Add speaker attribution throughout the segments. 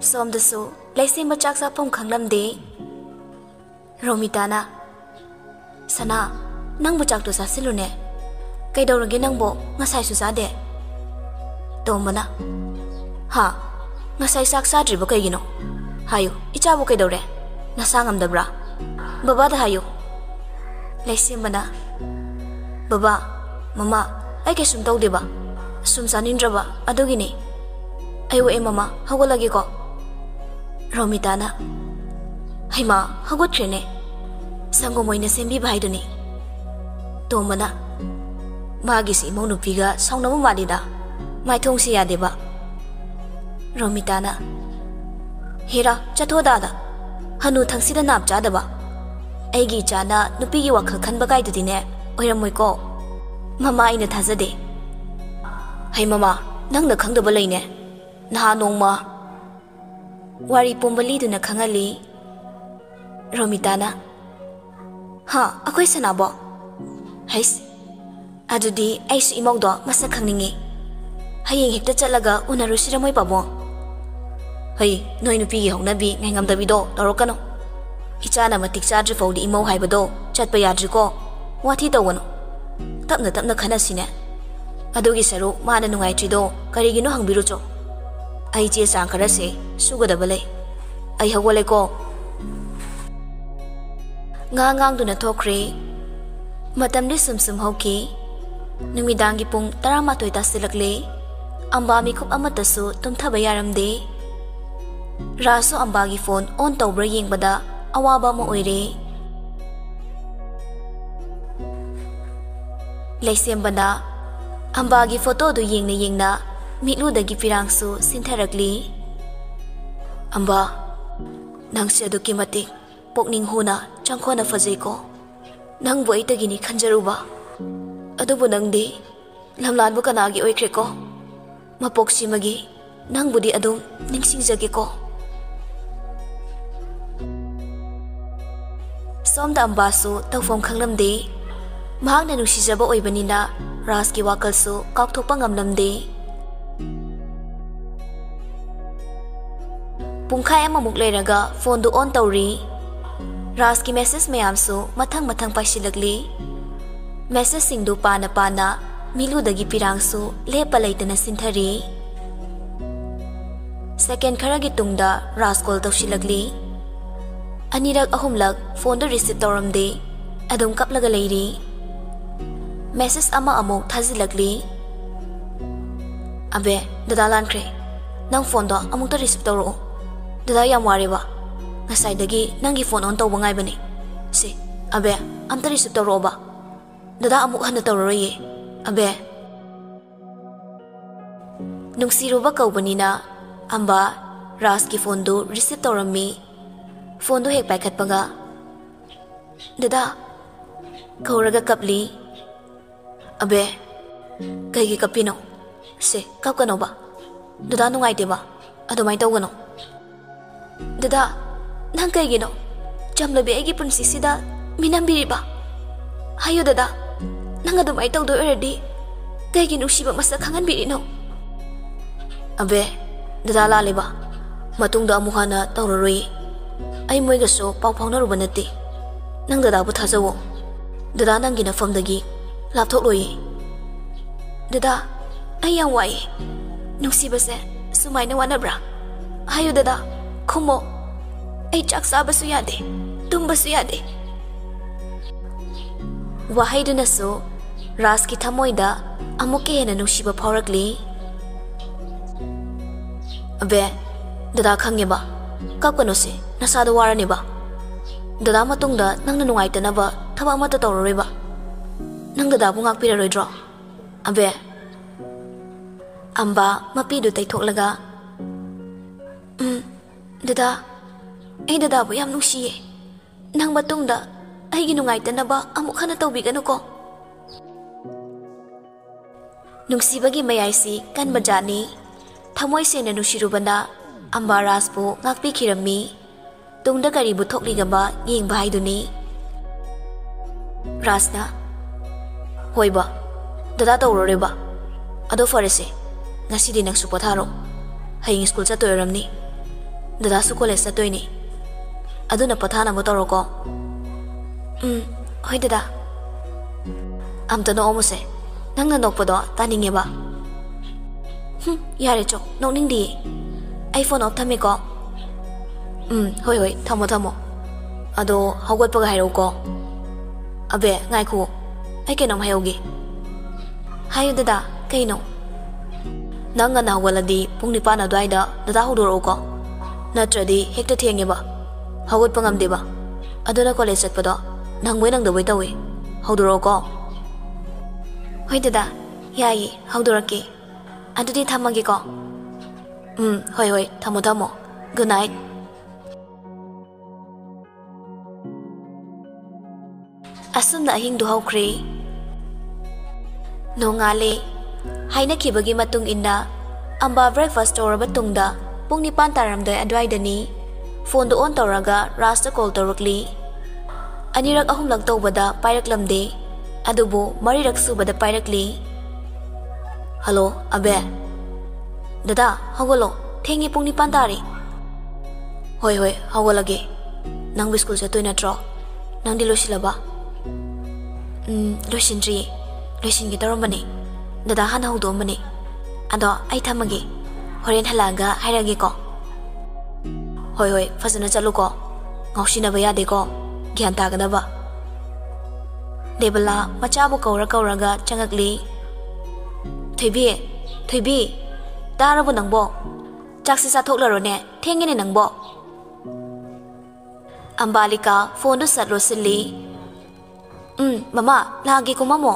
Speaker 1: सोमदसु लैसेम चाक चाफम खंगलमदे रोमिताना सना नंगबु चाकतो चासिलुने कैदौरगे नंगबो ngसाइसु चादे तोमना हा ngसाइ चाक चाद्रिबो कैगिनो हायो इचाबो कैदौरे नसा ngamdabra baba da hayo laisemana baba mama ai ke sum tawdeba sum sanindraba adugini ayo e mama hagolage ko romitana haima hagotrene sango moina sembi bhaiduni tomana magi si monupiga saunama malida mai thongsi yadeba romitana hera chathoda da hanu thangsida nap chadaba aigi chana nupi gi wakhal khanba kai dudine oiramoi ko mama ina thajade hai mama nangna khangdaba leine na nongma wari pombali duna khangali romitana ha akoi sanabo hais adudi aisu imogdo masa khangningi hayeng hekta chalaga unarusiramoi pabo hey noi nupi gi hongnabi ngaingamdabi do torokano ichana matik chadri fawdi imau haibado chatpa yadri ko wathi tawano tapna khanasine adugi saru mana nungai trido karigino hangbiru cho ai che sang kharase sugadabale ai hagole ko ngang duna thokre matamni sumsum hoki numidangi pung 11 ta silakle amba mi khup amatasu tumthaba yaramde rasu ambagi phone on tawbra yengbada awaba mo oire laisembana ambagi photo du yengna mitlu dagi pirangsu sintharakli amba nangse du kimati pokning huna changkhona fajai ko nang boi tagini khanjaruba adubu nangdi lamlan bu kanagi oikre ko mapoksi magi nang budi adum ningsingjage ko somda ambasu tawfom khanglamde mahakna nusijaba oibanina raski wakalsu kakthokpa ngamlamde pungkhai amamuk leiraga phone du on tawri raski message mayamsu mathang paisilakli message singdu pana milu dagi pirangsu lepa leitana sinthari second kharagi tungda ras call tawsilakli anirak ahumlak phone do receive tawramde adum kaplaga leiri message ama amuk thazilakli abe dada lankre nang phone do amuk ta receive tawro dada yam wareba ngasai dagi nangi phone on tawba ngai bani se abe amta receive tawro ba dada amuk hana tawroye abe nungsiroba kaubanina amba ras ki phone do receive tawrami phone do hek paikhat paga dada kauraga kapli abe kaigi kapino se kapkano ba dada nungai deba adumai tawgano dada nang kaigino jamlabi agi punsi sida minambiri ba hayo dada nang adumai tawdo erdi kaigi nusiba masa khangan birino abe dada la leba matungda amuhana tawroroi ai moiga so pau phawna rubanati nang dada bu thajawo dada nangi na famdagi lapthok loi dada ai yang wai nusiba se sumai na wanabra hayo dada khumo ai chak sabasu yade tumbasu yade wahaiduna so raski thamoida amuke hena nusiba phawrakli abe dada khangeba kapkano se nasada warani ba dada matungda nangna nungai tanaba thaba mata tawroi ba nang dada bu ngak piraroidro abe amba mapi du taithoklaga dada ai dada bu yam nungsiye nang matungda ai gi nungai tanaba amuk khana tawbiganu ko nungsibagi mayaisi kan bajani thamoi sena nusirubana ambaras bu ngakpi khirami tungda kari bu thokligaba yeng baiduni rasna hoiba dada tawroreba ado farese ngasi di nang supotharo haying school cha toyramni Dadasu college chatoini. Aduna pathana mo toroko. Hoi dada. Amta no omuse. Nangna nokpodo taninge ba. Yare cho, nokning di. iPhone off thame ko. Hoi, thamo. Ado hawat paga hairo ko. Abe, ngai ku. Ai kenom hayogi. Hayo dada, kaino. Nanga na hawaladi pung nipan adwaida dada hudoro ko. Natradi hekta thienge ba. Hawat pangam de ba. Aduna college chatpado nangwai nangdawai tawi. Hudoro ko. Hoi dada, yayi, hudoraki. Adudi thamagi ko. Hoi, thamo. Good night. Asumna ahing duhawkre. Nongale. Haina kibagi matung inna. Amba breakfast toraba tungda. Pung nipan taramday adwaidani. Phone do on toraga rasta call torokli. Anirak ahumlag tawbada pairaklamde. Adubo marirak subada pairakli. Hello, abe. Dada, hawalo. Thengi pung nipan tari. Hoi, hawalage. Nang biskul sa toy natro. Nang dilo sila ba? Loisindri. Loisin kita romani. Dada hana hudo mani. Ado ay thamagi. Horen halaga hairagi ko. Hoi, fazana chalu ko. Ngaushina ba yade ko. Gyan tagana ba. Debala machabu kauraga changakli. Thoibi. Tarabu nangbo. Jaksi sa thoklaro ne. Thengini nangbo. Ambalika phone do satro silli. Mama, lagi ko mamo.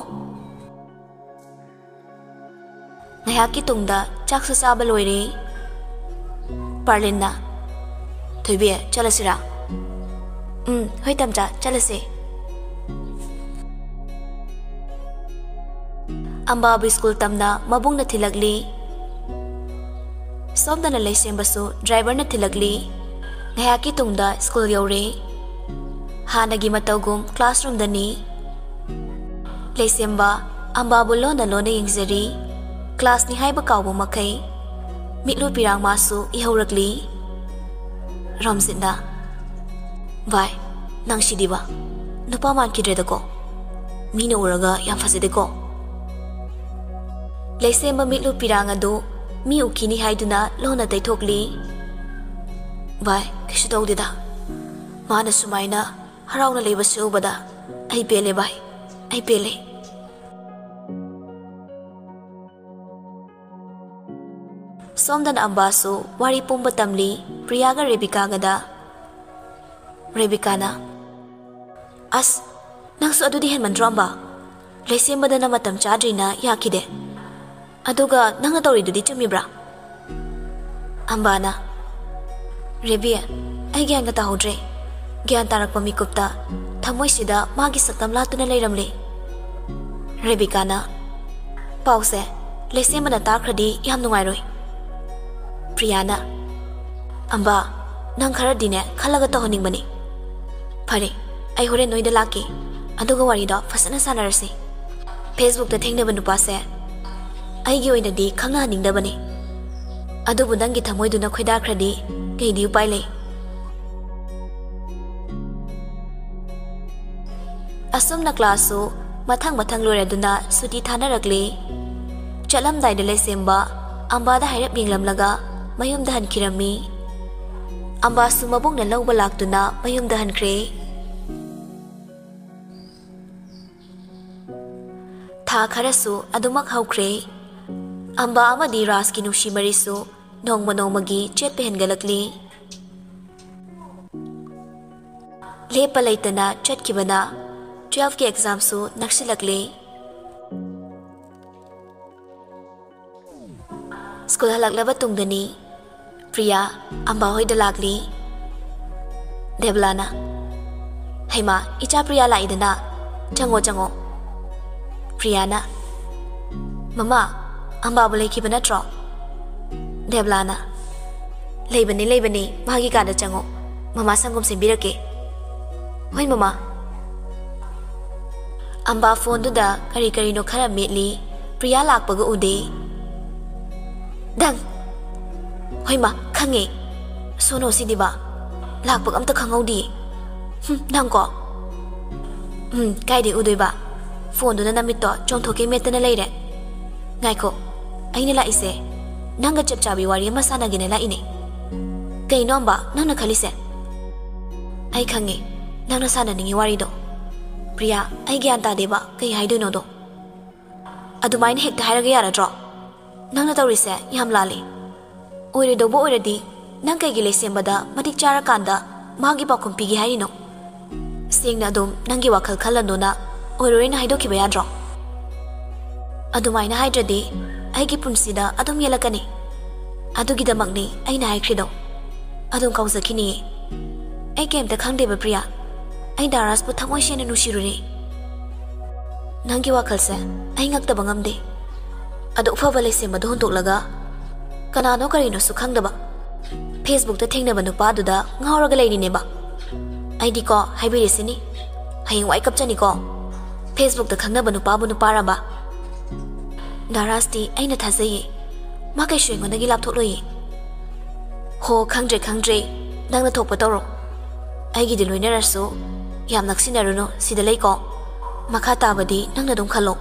Speaker 1: Nayaki tungda chak sa saba loiri. Parlin na. Thoibi, chalasira. Hoi tamcha, chalasi. Amba biskul tamna mabung na tilagli. Sobda na laysem basu driver na tilagli. Nayaki tungda school yauri. Hanagi matawgum classroom dani. Laysemba amba bulo na lona yingzari. Class ni haiba kaubo makai. Mitlu pirang masu ihaurakli. Romsinda. Vai, nang shidiba. Nupaman kidreda ko. Mina uraga yang faside ko. Laysemba mitlu pirang ado mi ukini haiduna lona daithokli. Vai, kishu tawdida. Mana sumaina haraw na leba sa ubada. Ay pele vai. Ay pele. Somdan ambaso wari pumba tamli Priyaga Rebecca gada. Rebecca na. As, nang so adudi hen mandramba. Laysemba da na matam chadri na yakide. Aduga nang natori dudi chumibra. Ambana. Rebia, ay gyan ka tahodre. Gyan tarak pamikupta. Thamoy sida magi saktam latu na layramli. Rebecca na. Pause. Laysemba na takradi yam nungayroy. Priyana. Amba, nang karadine khalaga tahoning bani. Pare, ay horen noida laki. Aduga wari da fasana sanarasi. Facebook da thengnaba nupa se. Ay gi oina di khangna ningda bani. Adubu nangi thamoy duna khoida khradi kay di upay lay. Asum na klaso mathang lore duna suti thana rakli. Chalam dai de Laysemba amba da hairap yinglam laga mayum dahan kirami. Amba sumabong na lawba laktuna mayum dahan kre. Tha kharasu adumak haukre. Amba amadi ras ki nushi marisu nongmagi chet pehen galakli. Lepa laytana chet kibana 12 के exam सु नक्सिलकले. School हलकलबा तुंगदनी प्रिया अम्बा होइदा लागली. देवलाना हेमा इचा प्रिया लाइदना चंगो प्रियाना ममा अम्बा बोले की बना ट्रो. देवलाना लेबनी मागी कादा चंगो ममा संगम से बिरके. होय ममा. Amba phone duda kari no khara metli Priya lakpaga ude. Dang. Hoy ma khange. Sono sidiba lakpak amta khangawdi nangko kaide udoiba phone duna namitto chongthoke metana leire ngaiko aina la ise nanga chapchabi wari masana gine la ine kay nomba nana khalise ai khange nana sana ningi wari do priya ai gyan ta deba kay haido no do adumain hekta hairaga yara dro nana tawrise yam lali oire do bo oire di nang kay gile sembada matik chara kanda magi pakum pigi haino sengna dum nangi wakhal khalando na oirorina haido kiba yadro adumaina haidradi aigi punsida adum yelakani adugidamakni aina haikhrido adum kausakini ai kemta khangdeba priya ai daras pu thamoi shene nushiruni nangi wakhalse ai ngakta bangamde adu fabale semadu hontoklaga kanano karino su khangdaba Facebook ta thengnaba nupa duda ngauraga leini neba aidi ko haibirisini hayeng wai kapchani ko Facebook ta khangnaba nupa bu nupa raba darasti aina thazai ma kai shwengo nagi lapthok loi ho khangdre nangna thokpa toro aigi di loina rasu yam naksinaruno sida lei ko makha tabadi nangna dum khalo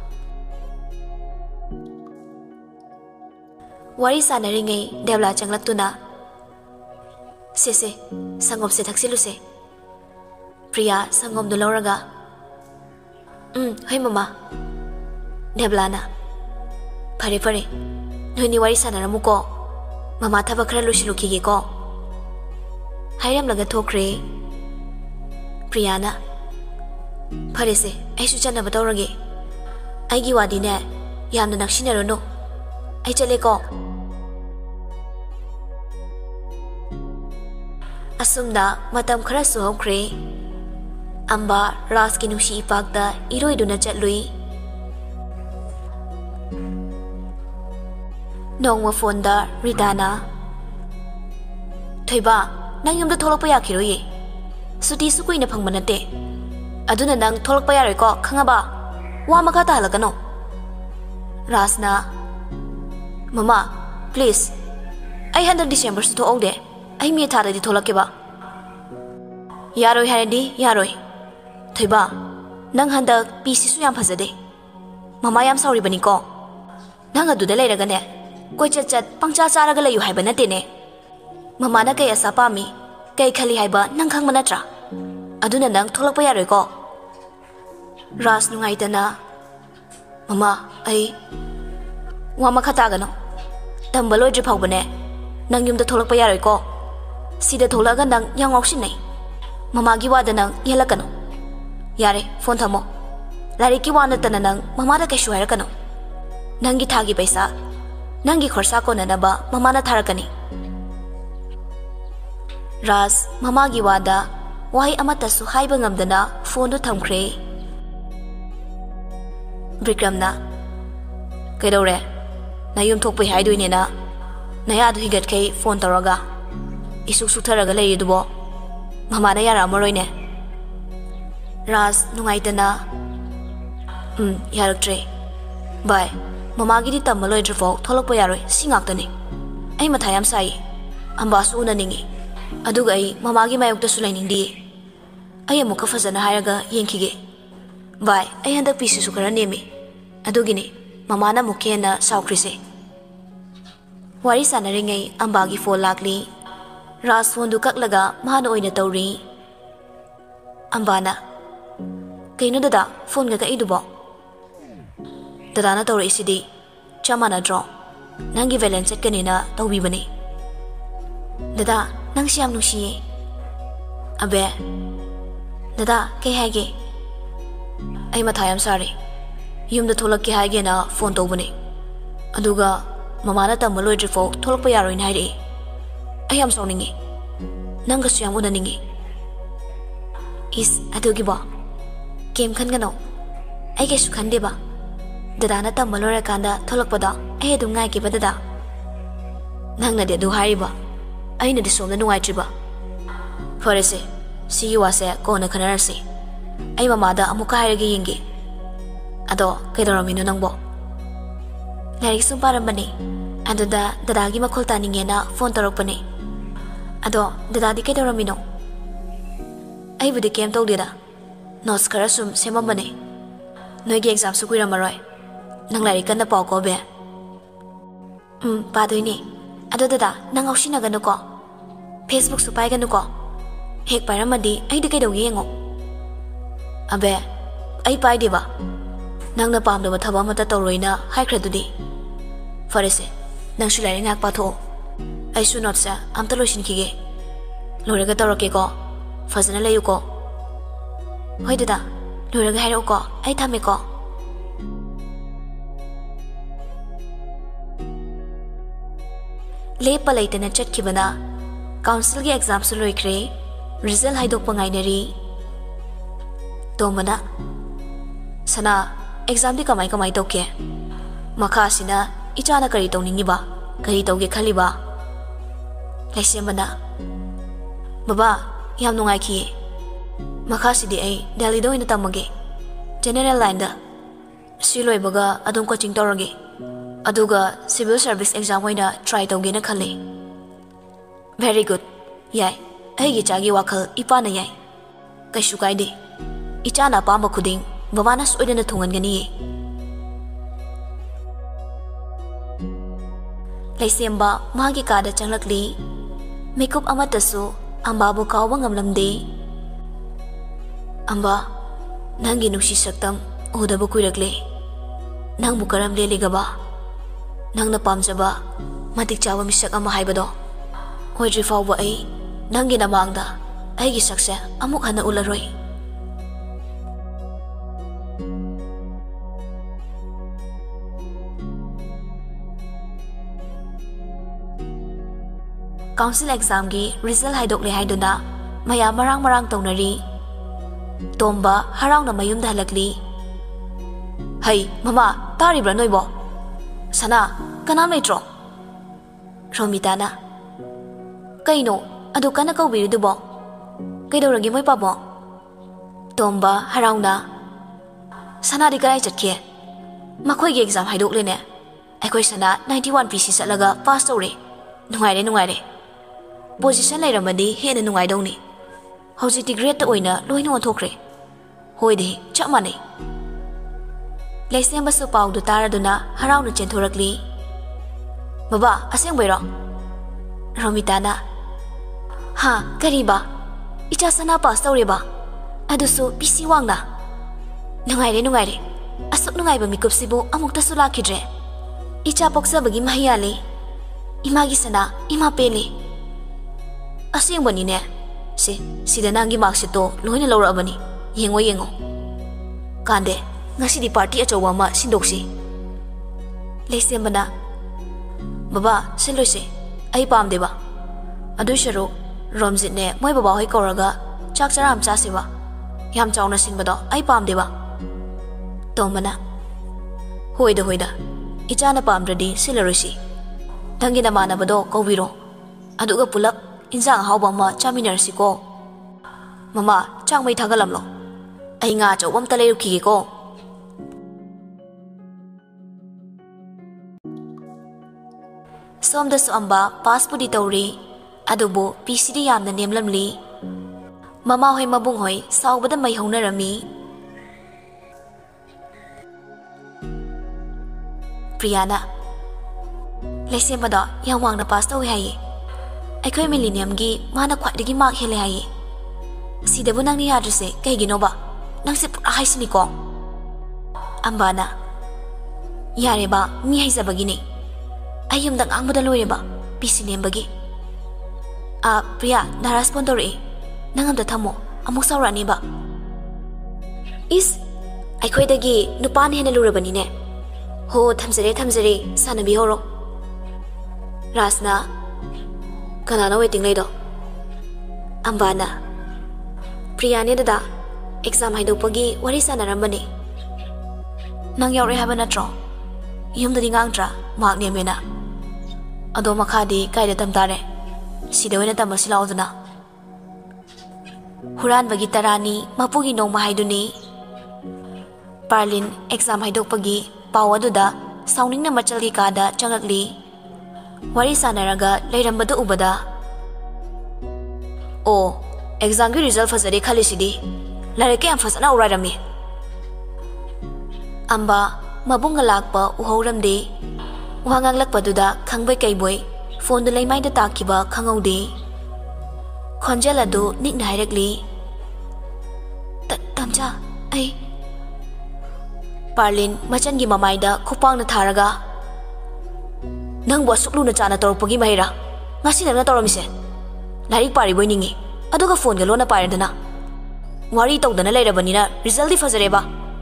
Speaker 1: wari sanaringai devla changlaktuna sese sangom se thaksiluse priya sangom do loraga hai mama deblana pare noini wari sanaramu ko mama thaba khara lushilukige ko hairam laga thokre priyana pare se aisu channa batawrage aigi wadi ne yamna nakshinarono ai chale ko asumda matam khara su hokre amba ras ki nushi ipakda iroiduna chatlui nongwa fonda ridana thoiba nang yumda tholokpa yakhiroye suti sukuina phangba nate aduna nang tholokpa yaroi ko khangaba wa makha ta halakano rasna mama please ai 100 December su thok de ai me thada di tholake ba yaroi haredi yaroi thoiba nang handak pc su yam phajade mama yam sorry bani ko nang adu de leiraga ne koi chat pangcha charaga layu haiba nate ne mama na kai asa pami kai khali haiba nang khang manatra aduna nang tholakpa yaroi ko ras nungai tana mama ai wa makata gano tambalo dri phau bane nang yum da tholakpa yaroi ko sida tholaga nang yang ausin nei mama gi wada nang yelakano yare phone thamo lari ki wana tana nang mama da kai shuaira kano nangi thagi paisa nangi khorsa ko nanaba mama na tharakani ras mama gi wada wai amata su haiba ngamdana phone do thamkhre Vikramna kaidore na yum thokpai haidoine na naya du higat kai phone taraga isuk sutharaga lei dubo mama na yara amoroine ras nungaitana yaraktre bye mama gi di tamaloi drfo tholokpa yaroi singaktani ai mathayam sai amba su unaningi aduga ai mama gi mayokta su lainingdi ai amuka fazana hairaga yengkhige bye ai handak pisi su kara nemi adugini mama na mukhena saukrise wari sanaringai amba gi phone lakli ras phone du kaklaga mahana oina tawri ambana kaino dada phone ga kai dubo dada na tawri isidi chamana draw nangi valence setkanina tawbi bani dada nang siam nushi abe dada kai hage ai mathayam sari yumda tholak ki hage na phone tawbani aduga mama na tamaloi drifo tholakpa yaroi na hairi ai am sawningi nanga suyam unaningi is adugi ba kem khan gano ai ke sukhan deba dada na tamaloi rakanda tholakpada ai adu ngai ki badada nangna de du hairiba ai na de somna nungai triba forese si wase ko na khanarasi ai mama da amuka hairage yingi ado kaidoramino nangbo larik sum parambani aduda dadagi makhol taningena phone tarokpani Ado dadadi kaidoramino? Aibudi kem tawdeda. Notes khara sum semamane. Noigi exam su kuiramaroi. Nang lari kanna pau ko be. Padoini. Ado dada nang ausinaganu ko. Facebook su paiganu ko. Hek pairamadi aidi kaidawgi yengo. Abe, ai paideba. Nangna pamdaba thaba amata tawroina haikhradudi. Farese, nang su lari ngak patho. Ai su notsa amta loisinkhige. Loiraga tawrake ko. Fazana layu ko. Hoi dada, loiraga hairo ko. Ai thame ko. Lepa laitana chatkibana. Council gi exam su loikre. Result haidokpa ngainari. Tomana. Sana, exam di kamai toke. Makha sina ichana kari tawningiba. Kari tawge khaliba. Laisembana. Baba, yam nungai ki. Makha sidi ai Delhi do ina tamage. General line da. Siloi baga adum coaching tawrage. Aduga civil service exam oina try tawge na khale. Very good. Yai. Aigi chagi wakhal ipana yai. Kaishu kaide. Ichana pamba khuding babana soidana thungangani. Laisemba magi kada changlakli. Makeup amatasu amba bu kawba ngamlamde. Amba nangi nuksi saktam udaba kuirakle. Nang bu karam leligaba. Nang na pamjaba matik chawa misak ama haibado. Hoidri fawba ai nangi namangda aigi sakse amuk hana ularoi. Council exam gi result haidokle haiduna maya marang tawnari. Tomba harang na mayumda halakli. Hai mama taribra noibo. Sana kanam leitro. Romitana. Kaino adu kana kaubirudubo. Kaidoragi moi pabo. Tomba harang na. Sana di karai chatke. Makhoi gi exam haidokle ne. Aikoi sana 91 PC salaga pass tawre. Nungaire. Position lairamadi hena nungaidongni. Hojiti grade ta oina loina onthokre. Hoide chap mane. Laisemba su pau du taraduna harauna chenthorakli. Baba aseng boiro. Romitana. Ha kariba. Icha sana pass tawreba. Adusu PC wangna. Nungaire. Asuk nungaiba mikupsibu amukta su lakidre. Icha poksabagi mahiyale. Imagi sana ima pele. Asing bani ne. Sida nangi marksito loina lawrabani. Yengo. Kande ngasi di party achawa ma sindoksi. Laisembana. Baba sinloise. Ai pamdeba. Adu sharu romjit ne moi baba hoi koraga chak charam chasiba. Yam chawna sinbado ai pamdeba. Tomana. Hoida. Ichana pamdradi silarusi. Dangi namana bado kawiro. Aduga pulap injang hawba ma chaminarsi ko. Mama chang mai thagalamlo. Ai nga chawam taleru ki ko. Somda su amba passport tawri. Adubo PCD yamna nemlamli. Mama hoi mabung hoi sawbada mai haunarami. Priyana. Laisembada yang wangna pass tawi hayi. Aikoi millennium gi mana khwaidagi mark hele hayi. Sidabu nangni yadrese kaigino ba. Nangse pura haisini ko. Ambana. Yare ba mi haizabagi ne. Ayumda ngangbuda loire ba. PC nembagi. Priya narespondori. Nangamda thamo amuk sawrani ba. Is aikoi dagi nupan hena lurabani ne. Ho thamjare sanabi horo. Rasna kanana waiting laido. Ambana. Priya ne dada exam haidopagi wari sanarambani. Nang yaure haba natro. Yumdadi ngangtra mark nemena. Ado makhadi kaida tamtare. Sida wena tamasilauduna. Huran bagi tarani mapugi nong mahaiduni. Parlin exam haidopagi pawaduda sauning na machalgi kada changakli. Wari sanaraga lairambada ubada. ꯑꯣ ꯑꯦꯛꯖꯥꯝꯒꯤ result ꯐꯖꯔꯦ ꯈꯜꯂꯤꯁꯤꯗꯤ ꯂꯥꯏꯔꯤꯛ ꯌꯥꯝ ꯐꯖꯅ ꯎꯔꯥꯏꯔꯝꯃꯤ ꯑꯝꯕ ꯃꯕꯨꯡꯒ ꯂꯥꯛꯄ ꯎꯍꯧꯔꯝꯗꯦ ꯋꯥ ꯉꯥꯡꯂꯛꯄꯗꯨꯗ ꯈꯪꯕꯩ ꯀꯩꯕꯣꯏ ꯐꯣꯟꯗꯨ ꯂꯩꯃꯥꯏꯗ ꯇꯥꯈꯤꯕ ꯈꯪꯍꯧꯗꯦ ꯈꯣꯟꯖꯦꯜ ꯑꯗꯨ ꯅꯤꯛꯅ ꯍꯥꯏꯔꯛꯂꯤ ꯇꯝꯆꯥ ꯑꯩ ꯄꯥꯔꯂꯤꯟ ꯃꯆꯟꯒꯤ ꯃꯃꯥꯏꯗ ꯈꯨꯄꯥꯛꯅ ꯊꯥꯔꯒ ꯅꯪꯕꯨ ꯑꯁꯨꯛ ꯂꯨꯅ ꯆꯥꯅ ꯇꯧꯔꯛꯄꯒꯤ ꯃꯍꯩꯔꯥ ꯉꯁꯤ ꯅꯪꯅ ꯇꯧꯔꯝꯃꯤꯁꯦ ꯂꯥꯏꯔꯤꯛ ꯄꯥꯔꯤꯕꯣꯏ ꯅꯤꯡꯉꯤ ꯑꯗꯨꯒ ꯐꯣꯟꯒ ꯂꯣꯟꯅ ꯄꯥꯏꯔꯗꯅ ꯋꯥꯔꯤ ꯇꯧꯗꯅ ꯂꯩꯔꯕꯅꯤꯅ ꯔꯤꯖꯜꯗꯤ ꯐꯖꯔꯦꯕ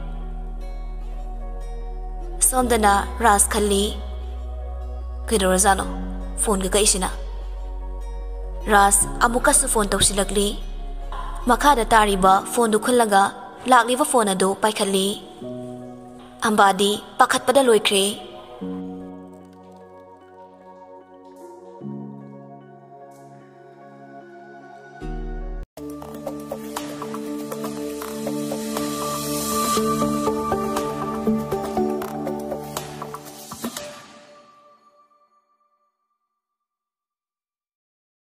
Speaker 1: ꯁꯣꯝꯗꯅ ꯔꯥꯖ ꯈꯜꯂꯤ ꯀꯩꯗꯧꯔꯖꯥꯠꯅꯣ ꯐꯣꯟꯒ ꯀꯛꯏꯁꯤꯅ ꯔꯥꯖ ꯑꯃꯨꯛꯀꯁꯨ ꯐꯣꯟ ꯇꯧꯁꯤꯜꯂꯛꯂꯤ ꯃꯈꯥꯗ ꯇꯥꯔꯤꯕ ꯐꯣꯟꯗꯨ ꯈꯨꯜꯂꯒ ꯂꯥꯛꯂꯤꯕ ꯐꯣꯟ ꯑꯗꯨ ꯄꯥꯏꯈꯠꯂꯤ ꯑꯝꯕꯥꯗꯤ ꯄꯥꯈꯠꯄꯗ ꯂꯣꯏꯈ꯭ꯔꯦ